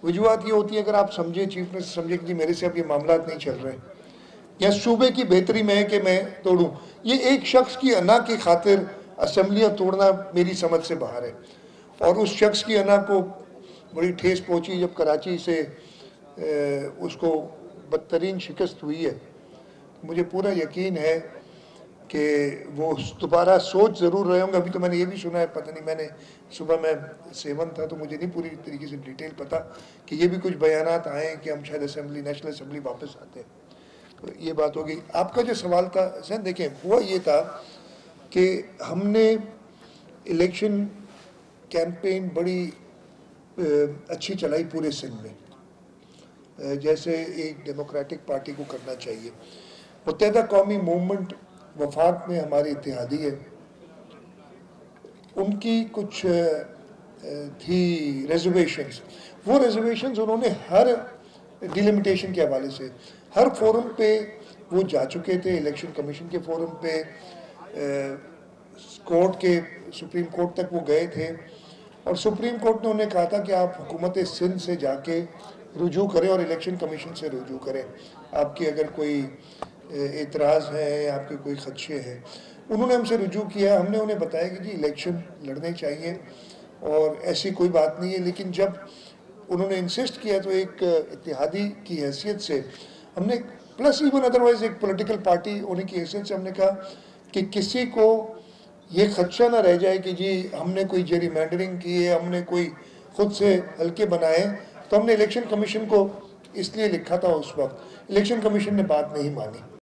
वजूहत ये होती है, अगर आप समझे, चीफ मिनिस्टर समझे कि जी मेरे से अब ये मामला नहीं चल रहे या सूबे की बेहतरी में है कि मैं तोड़ूं, ये एक शख्स की अना की खातिर असम्बलियाँ तोड़ना मेरी समझ से बाहर है। और उस शख्स की अना को बड़ी ठेस पहुंची जब कराची से उसको बदतरीन शिकस्त हुई है। मुझे पूरा यकीन है कि वो दोबारा सोच ज़रूर रहे होंगे। अभी तो मैंने ये भी सुना है, पता नहीं, मैंने सुबह में सेवन था तो मुझे नहीं पूरी तरीके से डिटेल पता, कि ये भी कुछ बयानात आए हैं कि हम शायद असेंबली, नेशनल असेंबली वापस आते हैं। तो ये बात होगी। आपका जो सवाल था सर, देखें, वो ये था कि हमने इलेक्शन कैंपेन बड़ी अच्छी चलाई पूरे सिंध में, जैसे एक डेमोक्रेटिक पार्टी को करना चाहिए। मुत्तहदा कौमी मूवमेंट वफाक में हमारी इत्तेहादी है, उनकी कुछ थी रिजर्वेशंस। वो रिजर्वेशंस उन्होंने हर डिलिमिटेशन के हवाले से हर फोरम पे वो जा चुके थे। इलेक्शन कमीशन के फोरम पे, कोर्ट के, सुप्रीम कोर्ट तक वो गए थे और सुप्रीम कोर्ट ने उन्हें कहा था कि आप हुकूमत सिंध से जाके रुजू करें और इलेक्शन कमीशन से रुजू करें, आपके अगर कोई एतराज़ है, आपके कोई खदशे हैं। उन्होंने हमसे रुजू किया, हमने उन्हें बताया कि जी इलेक्शन लड़ने चाहिए और ऐसी कोई बात नहीं है। लेकिन जब उन्होंने इंसिस्ट किया तो एक इत्तेहादी की हैसियत से हमने, प्लस इवन अदरवाइज एक पॉलिटिकल पार्टी होने की हैसियत से हमने कहा कि किसी को ये खदशा ना रह जाए कि जी हमने कोई जेरीमैंडरिंग की है, हमने कोई खुद से हल्के बनाए। तो हमने इलेक्शन कमीशन को इसलिए लिखा था उस वक्त, इलेक्शन कमीशन ने बात नहीं मानी।